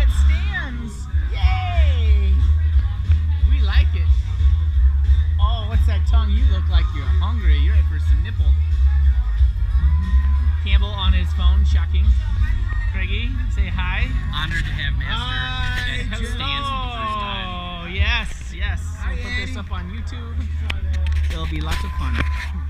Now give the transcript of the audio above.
it stands. Yay! We like it. Oh, what's that tongue? You look like you're hungry. You're ready for some nipple. Campbell on his phone, shocking. Craigie, say hi. Honored to have Master at stands for the first time. Oh, yes, yes. We'll put this up on YouTube. It'll be lots of fun.